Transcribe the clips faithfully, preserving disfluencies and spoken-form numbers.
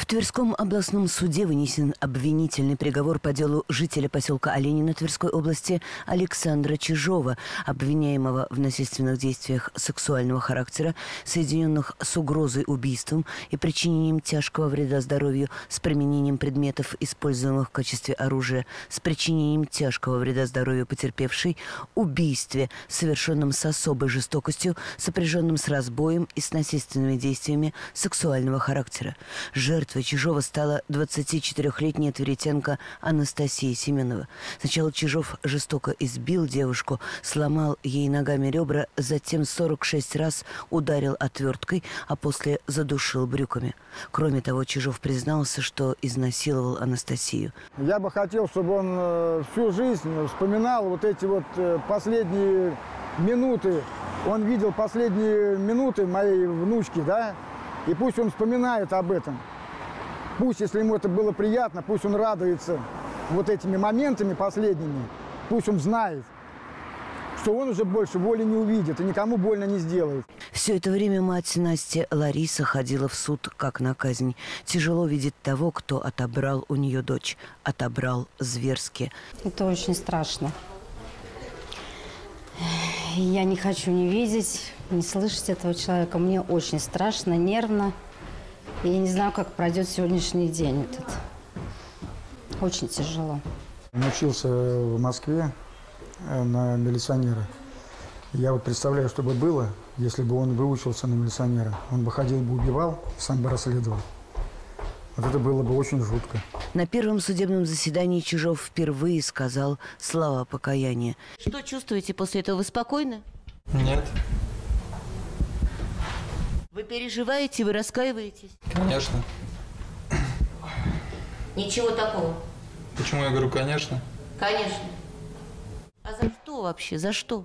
Тверском областном суде вынесен обвинительный приговор по делу жителя поселка Оленина Тверской области Александра Чижова, обвиняемого в насильственных действиях сексуального характера, соединенных с угрозой убийством и причинением тяжкого вреда здоровью с применением предметов, используемых в качестве оружия, с причинением тяжкого вреда здоровью потерпевшей, убийстве, совершенном с особой жестокостью, сопряженном с разбоем и с насильственными действиями сексуального характера. Жертвой Чижова стала двадцатичетырёхлетняя тверитянка Анастасия Семенова. Сначала Чижов жестоко избил девушку, сломал ей ногами ребра, затем сорок шесть раз ударил отверткой, а после задушил брюками. Кроме того, Чижов признался, что изнасиловал Анастасию. Я бы хотел, чтобы он всю жизнь вспоминал вот эти вот последние минуты. Он видел последние минуты моей внучки, да? И пусть он вспоминает об этом. Пусть, если ему это было приятно, пусть он радуется вот этими моментами последними. Пусть он знает, что он уже больше боли не увидит и никому больно не сделает. Все это время мать Насти, Лариса, ходила в суд как на казнь. Тяжело видеть того, кто отобрал у нее дочь. Отобрал зверски. Это очень страшно. Я не хочу ни видеть, ни слышать этого человека. Мне очень страшно, нервно. И я не знаю, как пройдет сегодняшний день этот. Очень тяжело. Он учился в Москве на милиционера. Я вот представляю, что бы было, если бы он выучился на милиционера. Он бы ходил бы, убивал, сам бы расследовал. Вот это было бы очень жутко. На первом судебном заседании Чижов впервые сказал слова покаяния. Что чувствуете после этого? Вы спокойны? Нет. Вы переживаете, вы раскаиваетесь? Конечно. Ничего такого. Почему я говорю «конечно»? Конечно. А за что вообще? За что?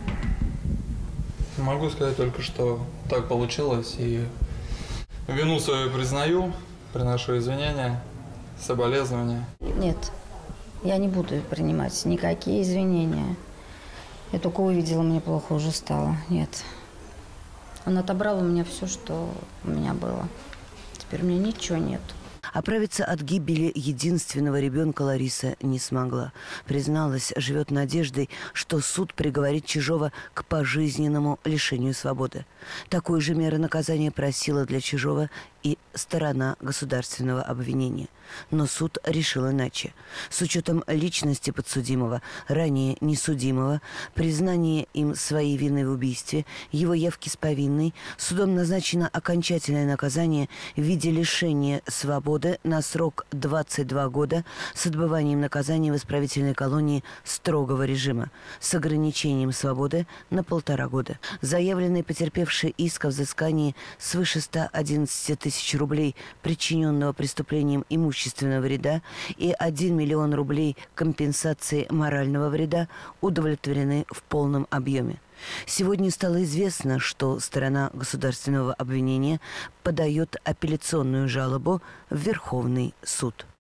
Могу сказать только, что так получилось. И вину свою признаю, приношу извинения, соболезнования. Нет, я не буду принимать никакие извинения. Я только увидела, мне плохо уже стало. Нет. Он отобрал у меня все, что у меня было. Теперь у меня ничего нет. Оправиться от гибели единственного ребенка Лариса не смогла. Призналась, живет надеждой, что суд приговорит Чижова к пожизненному лишению свободы. Такой же меры наказания просила для Чижова и сторона государственного обвинения. Но суд решил иначе. С учетом личности подсудимого, ранее несудимого, признания им своей вины в убийстве, его явки с повинной, судом назначено окончательное наказание в виде лишения свободы на срок двадцать два года с отбыванием наказания в исправительной колонии строгого режима с ограничением свободы на полтора года. Заявленный потерпевший иск о взыскании свыше ста одиннадцати тысяч рублей причиненного преступлением имущественного вреда и один миллион рублей компенсации морального вреда удовлетворены в полном объеме. Сегодня стало известно, что сторона государственного обвинения подает апелляционную жалобу в Верховный суд.